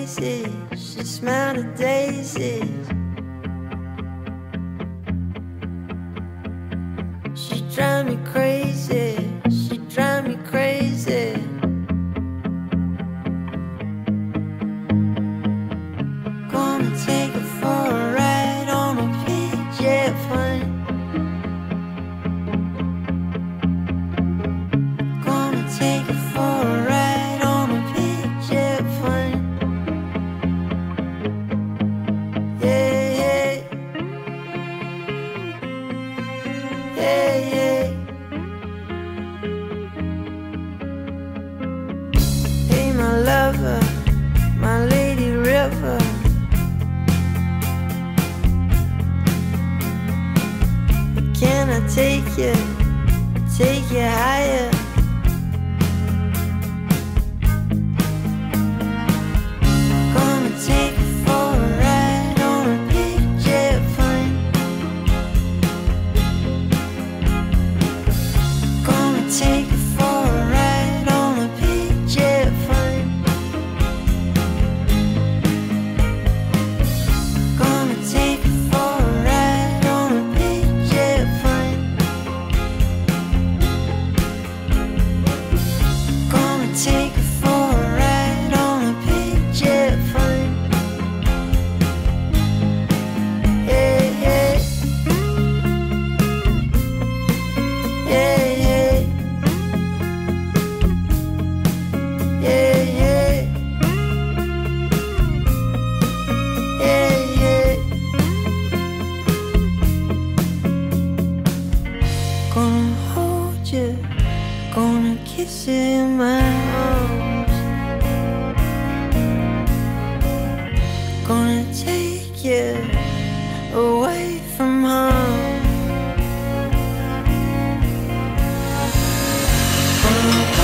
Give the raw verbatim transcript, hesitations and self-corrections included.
crazy. She smelled the daisies. She drive me crazy. She drive me crazy. Gonna take her for a ride on a P-jet plane. Gonna take her for a ride on a P-jet plane. Yeah, yeah. Yeah, yeah. Hey, my lover, my lady river. Can I take you, take you higher? Gonna take you for a ride on a P-jet plane. Gonna take you for a ride on a P-jet plane. Gonna take you for a ride on a P-jet plane. Gonna take you for a ride on a P-jet plane. Yeah, yeah. Yeah, yeah. Yeah, yeah. Yeah, yeah. Gonna hold you, gonna kiss you in my arms. Gonna take you away from home. Gonna